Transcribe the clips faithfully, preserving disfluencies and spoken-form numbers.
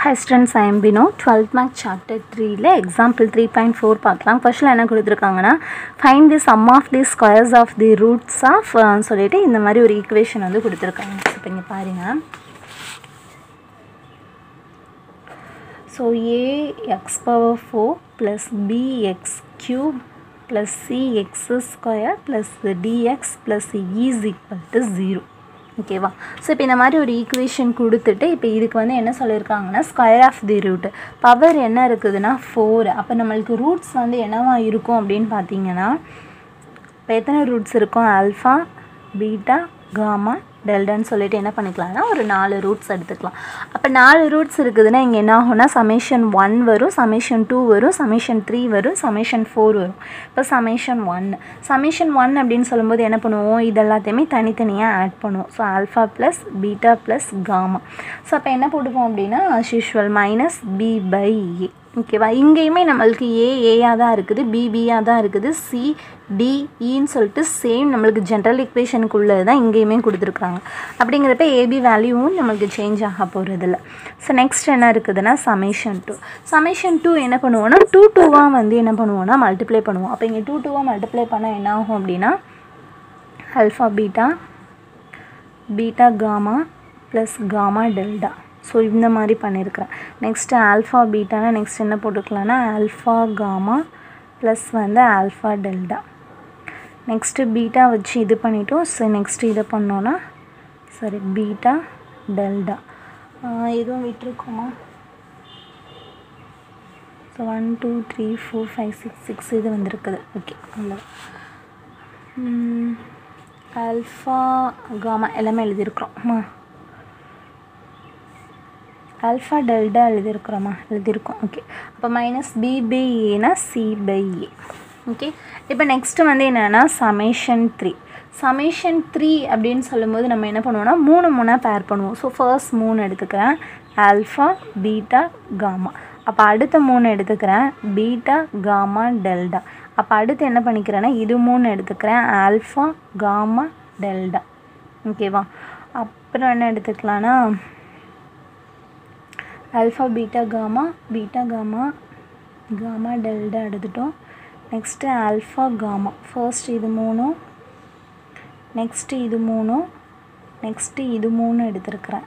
Hi students, I am Bino. twelfth Math Chapter three le example three point four பார்க்கலாம். Question என்ன கொடுத்திருக்காங்கன்னா find the sum of the squares of the roots of சொல்லிட்டு இந்த மாதிரி ஒரு equation வந்து கொடுத்திருக்காங்க. இப்போ இங்க பாருங்க. So a x power four plus b x cube plus c x square plus dx plus e is equal to zero. ஓகேவா? ஸோ இப்போ இந்த மாதிரி ஒரு ஈக்குவேஷன் கொடுத்துட்டு இப்போ இதுக்கு வந்து என்ன சொல்லியிருக்காங்கன்னா square of the root power என்ன இருக்குதுன்னா ஃபோர். அப்போ நம்மளுக்கு ரூட்ஸ் வந்து என்னவா இருக்கும் அப்படின்னு பார்த்தீங்கன்னா இப்போ எத்தனை ரூட்ஸ் இருக்கும்? ஆல்ஃபா, பீட்டா, காமா, டெல்டான்னு சொல்லிட்டு என்ன பண்ணிக்கலாம்னா ஒரு நாலு ரூட்ஸ் எடுத்துக்கலாம். அப்போ நாலு ரூட்ஸ் இருக்குதுன்னா இங்கே என்ன ஆகும்னா சமேஷன் ஒன் வரும், சமேஷன் டூ வரும், சமேஷன் த்ரீ வரும், சமேஷன் ஃபோர் வரும். இப்போ சமேஷன் ஒன் சமேஷன் ஒன் அப்படின்னு சொல்லும்போது என்ன பண்ணுவோம்? இது எல்லாத்தையுமே தனித்தனியாக ஆட் பண்ணுவோம். So alpha plus beta plus gamma. So அப்போ என்ன போட்டுப்போம் அப்படின்னா as usual minus B by a. ஓகேவா? இங்கேயுமே நம்மளுக்கு ஏ ஏயாக தான் இருக்குது, பி பியாக தான் இருக்குது, சி டி இன்னு சொல்லிட்டு சேம் நம்மளுக்கு ஜென்ரல் ஈக்குவேஷனுக்குள்ளது தான் இங்கேயுமே கொடுத்துருக்காங்க. அப்படிங்கிறப்ப ஏபி வேல்யூவும் நம்மளுக்கு சேஞ்ச் ஆக போகிறதில்ல. ஸோ நெக்ஸ்ட் என்ன இருக்குதுன்னா சமேஷன் டூ. சமேஷன் டூ என்ன பண்ணுவோன்னா டூ டூவாக வந்து என்ன பண்ணுவோன்னா மல்டிப்ளை பண்ணுவோம். அப்போ இங்கே டூ டூவாக மல்டிப்ளை பண்ணால் என்ன ஆகும் அப்படின்னா alpha beta beta gamma plus gamma delta. So இந்த மாதிரி பண்ணியிருக்கிறேன். நெக்ஸ்ட்டு ஆல்ஃபா பீட்டானா நெக்ஸ்ட் என்ன போட்டுக்கலான்னா ஆல்ஃபா காமா ப்ளஸ் வந்து ஆல்ஃபா டெல்டா. நெக்ஸ்ட்டு பீட்டா வச்சு இது பண்ணிவிட்டோம். ஸோ நெக்ஸ்ட்டு இதை பண்ணோன்னா சரி பீட்டா டெல்டா எதுவும் விட்டுருக்கோமா? So one two three four five six six இது வந்துருக்குது. ஓகே, அவ்வளோ ஆல்ஃபா காமா எல்லாமே எழுதியிருக்கிறோம். Alpha delta எழுதியிருக்கிறோமா? எழுதியிருக்கோம். ஓகே, அப்போ மைனஸ் பி பை ஏனா சி பை ஏ. ஓகே, இப்போ நெக்ஸ்ட்டு வந்து என்னென்னா சமேஷன் த்ரீ. சமேஷன் த்ரீ அப்படின்னு சொல்லும்போது நம்ம என்ன பண்ணுவோம்னா மூணு மூணாக பேர் பண்ணுவோம். ஸோ ஃபர்ஸ்ட் மூணு எடுத்துக்கிறேன் ஆல்ஃபா பீட்டா காமா. அப்போ அடுத்த மூணு எடுத்துக்கிறேன் பீட்டா காமா டெல்டா. அப்போ அடுத்து என்ன பண்ணிக்கிறேன்னா இது மூணு எடுத்துக்கிறேன் ஆல்ஃபா காமா டெல்டா. ஓகேவா? அப்புறம் என்ன எடுத்துக்கலான்னா alpha beta gamma beta gamma gamma delta எடுத்துட்டோம். நெக்ஸ்ட்டு ஆல்ஃபா காமா ஃபர்ஸ்ட் இது மூணும், நெக்ஸ்ட்டு இது மூணும், நெக்ஸ்ட்டு இது மூணு எடுத்துருக்குறேன்.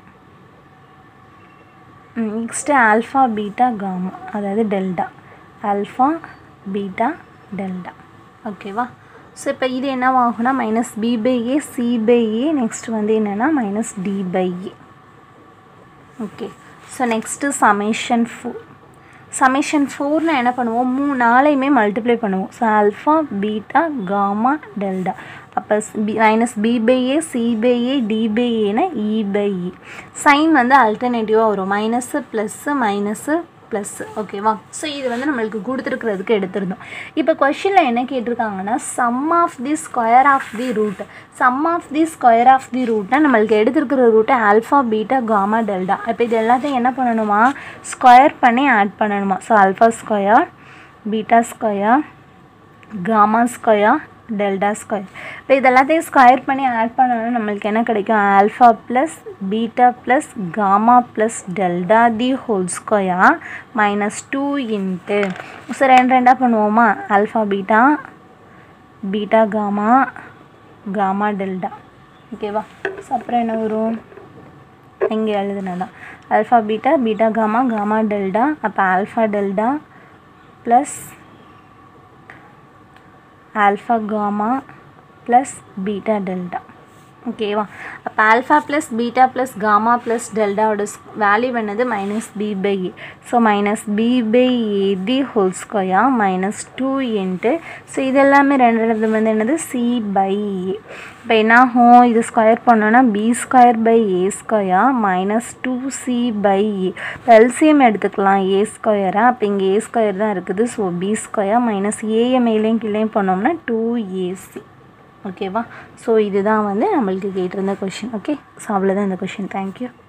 நெக்ஸ்ட்டு ஆல்ஃபா பீட்டா காமா அதாவது டெல்டா ஆல்ஃபா பீட்டா டெல்டா. ஓகேவா? ஸோ இப்போ இது என்னவாகும்னா minus B by a c by a next வந்து என்னென்னா minus d by a. Okay, so next summation four. சமேஷன் ஃபோர்னால் என்ன பண்ணுவோம்? மூணு நாளையுமே மல்டிப்ளை பண்ணுவோம். So alpha beta gamma delta. அப்போ b minus B by a c by a d by a e by e. Sign வந்து அல்டர்னேட்டிவாக வரும், மைனஸு ப்ளஸ்ஸு மைனஸு ப்ளஸ்ஸு. ஓகேவா? ஸோ இது வந்து நம்மளுக்கு கொடுத்துருக்கிறதுக்கு எடுத்துருந்தோம். இப்போ கொஷினில் என்ன கேட்டிருக்காங்கன்னா sum of the square of the root. Sum of the square of the ரூட்னா நம்மளுக்கு எடுத்துருக்கிற root alpha beta gamma delta. இப்போ இது எல்லாத்தையும் என்ன பண்ணணுமா? ஸ்கொயர் பண்ணி ஆட் பண்ணணுமா? So alpha square beta square gamma square delta square. இப்போ இது எல்லாத்தையும் ஸ்கொயர் பண்ணி ஆட் பண்ணணும்னா நம்மளுக்கு என்ன கிடைக்கும்? Alpha plus beta plus gamma plus delta the whole square minus two into so ரெண்டு ரெண்டாக பண்ணுவோமா? Alpha beta beta gamma gamma delta. ஓகேவா? ஸோ அப்புறம் என்ன வரும்? இங்கே எழுதுனதான் alpha beta beta gamma gamma delta. அப்போ alpha delta plus alpha gamma plus beta delta. ஓகேவா? அப்போ alpha plus beta plus gamma plus டெல்டாவோட வேல்யூ என்னது? Minus B by A. So minus B by A the whole square minus two into so இது எல்லாமே ரெண்டு இடத்துல வந்து என்னது? C by A. இப்போ என்னாகும்? இது ஸ்கொயர் பண்ணோன்னா B square by A square minus two C by A. LCM எடுத்துக்கலாம் ஏ ஸ்கொயரா. அப்போ இங்கே ஏ ஸ்கொயர் தான் இருக்குது. ஸோ பி ஸ்கொயர் மைனஸ் ஏயை மேலேயும் கீழேயும் பண்ணோம்னா டூ ஏசி. ஓகேவா? ஸோ இதுதான் வந்து நம்மளுக்கு கேட்டிருந்த கொஷின். ஓகே, ஸோ அவ்வளோதான் இந்த கொஷின். தேங்க்யூ.